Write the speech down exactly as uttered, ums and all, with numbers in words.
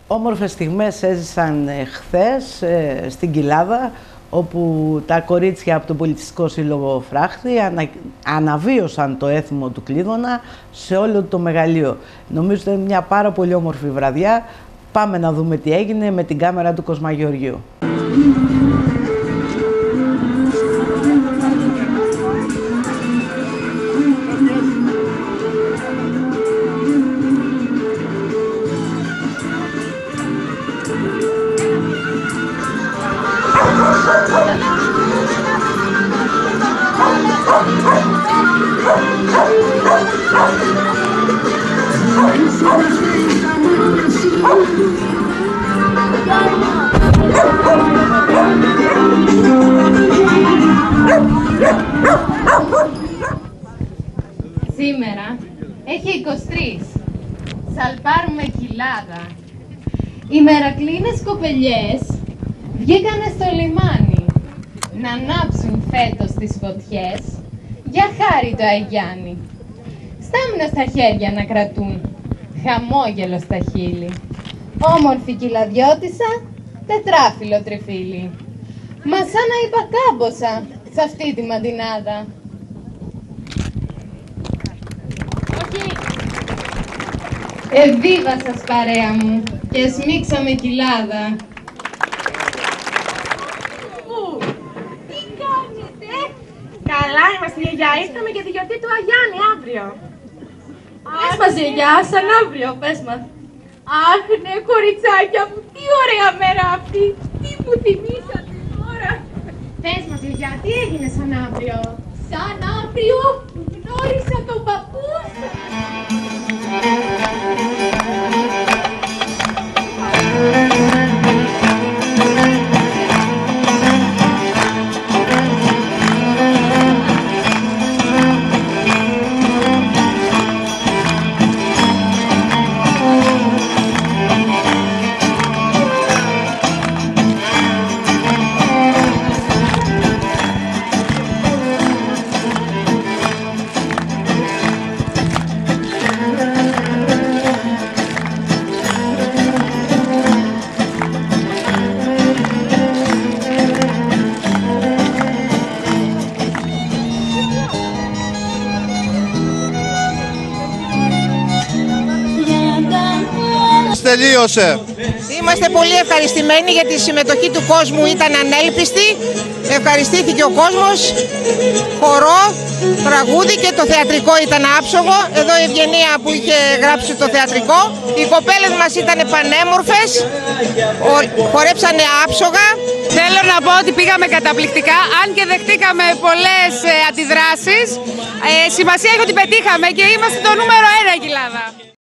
Όμορφες στιγμές έζησαν χθες ε, στην Κοιλάδα, όπου τα κορίτσια από τον Πολιτιστικό Σύλλογο Φράχτη ανα, αναβίωσαν το έθιμο του Κλείδωνα σε όλο το μεγαλείο. Νομίζω ότι είναι μια πάρα πολύ όμορφη βραδιά. Πάμε να δούμε τι έγινε με την κάμερα του Κοσμαγεωργίου. Σήμερα έχει είκοσι τρεις. Σαλπάρουμε Κοιλάδα. Οι μερακλίνες κοπελιές βγήκανε στο λιμάνι να ανάψουν φέτος τις φωτιές για χάρη το Αγιάννη. Στάμνα στα χέρια να κρατούν, χαμόγελο στα χείλη. Όμορφη Κοιλαδιώτισσα, τετράφυλλο τριφύλι. Μα σαν να είπα κάμποσα σε αυτή τη μαντινάδα. Εβίβα σας παρέα μου και σμίξαμε Κοιλάδα. Τι κάνετε? Καλά είμαστε γιαγιά, ήρθαμε για τη γιορτή του Αγιάννη αύριο. Πες μας γιαγιά, σαν αύριο, πες μας. Αχ ναι κοριτσάκια μου, τι ωραία μέρα αυτή, τι μου θυμήσατε τώρα. Πες μας γιαγιά, τι έγινε σαν αύριο? Σαν αύριο γνώρισα τον παππού σου. Τελείωσε. Είμαστε πολύ ευχαριστημένοι γιατί η συμμετοχή του κόσμου ήταν ανέλπιστη. Ευχαριστήθηκε ο κόσμος, χορό, τραγούδι και το θεατρικό ήταν άψογο. Εδώ η Ευγενία που είχε γράψει το θεατρικό. Οι κοπέλες μας ήταν πανέμορφες, χορέψανε άψογα. Θέλω να πω ότι πήγαμε καταπληκτικά, αν και δεχτήκαμε πολλές αντιδράσεις. Ε, σημασία έχει ότι πετύχαμε και είμαστε το νούμερο ένα η Κοιλάδα.